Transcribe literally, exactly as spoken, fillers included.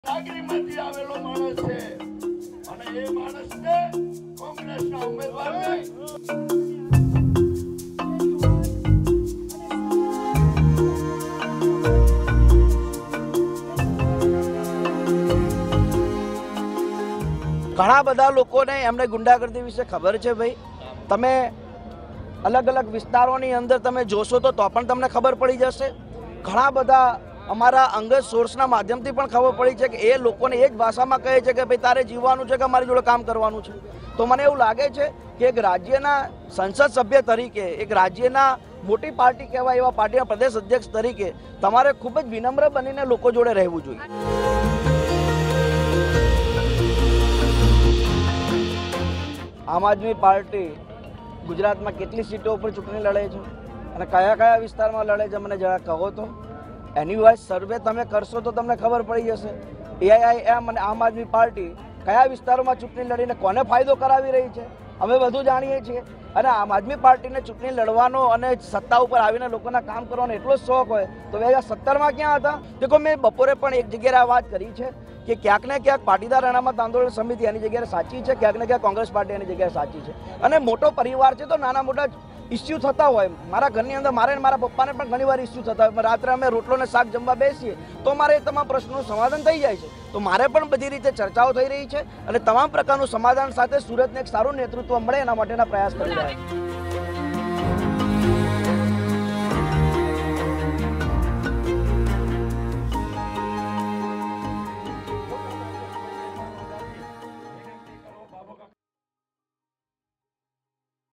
નાગરીમાંથી આવેલો માણસ છે અને એ માણસને કોંગ્રેસના ઉમેદવારને ઘણા બધા લોકોને એમને ગુંડાગર્દી વિશે ખબર છે ભાઈ। તમે અલગ અલગ વિસ્તારોની અંદર તમે જોશો તો તો પણ તમને ખબર પડી જશે। ઘણા બધા અમારા અંગત સોર્સના માધ્યમથી પણ ખબર પડી છે કે એ લોકોને એ જ ભાષામાં કહે છે કે ભાઈ તારે જીવવાનું છે કે અમારી જોડે કામ કરવાનું છે। તો મને એવું લાગે છે કે એક રાજ્યના સંસદ સભ્ય તરીકે, એક રાજ્યના મોટી પાર્ટી કહેવાય એવા પાર્ટીના પ્રદેશ અધ્યક્ષ તરીકે તમારે ખૂબ જ વિનમ્ર બનીને લોકો જોડે રહેવું જોઈએ। આમ આદમી પાર્ટી ગુજરાતમાં કેટલી સીટો ઉપર ચૂંટણી લડે છે અને કયા કયા વિસ્તારમાં લડે છે મને જરા કહો તો। એની વાઇઝ સર્વે તમે કરશો તો તમને ખબર પડી જશે એઆઈએમ અને આમ આદમી પાર્ટી કયા વિસ્તારોમાં ચૂંટણી લડીને કોને ફાયદો કરાવી રહી છે અમે બધું જાણીએ છીએ। અને આમ આદમી પાર્ટીને ચૂંટણી લડવાનો અને સત્તા ઉપર આવીને લોકોના કામ કરવાનો એટલો જ શોખ હોય તો બે હજાર સત્તરમાં ક્યાં હતા? દેખો મેં બપોરે પણ એક જગ્યાએ આ વાત કરી છે કે ક્યાંક ને ક્યાંક પાટીદાર અનામત આંદોલન સમિતિ એની જગ્યાએ સાચી છે, ક્યાંક ને ક્યાંક કોંગ્રેસ પાર્ટી એની જગ્યાએ સાચી છે। અને મોટો પરિવાર છે તો નાના મોટા ઇસ્યુ થતા હોય। મારા ઘરની અંદર મારે મારા પપ્પાને પણ ઘણી વાર ઇસ્યુ થતા હોય। રાત્રે અમે રોટલો ને શાક જમવા બેસીએ તો મારે એ તમામ પ્રશ્નોનું સમાધાન થઈ જાય છે। તો મારે પણ બધી રીતે ચર્ચાઓ થઈ રહી છે અને તમામ પ્રકારનું સમાધાન સાથે સુરતને એક સારું નેતૃત્વ મળે એના માટેના પ્રયાસ કરી રહ્યા છે।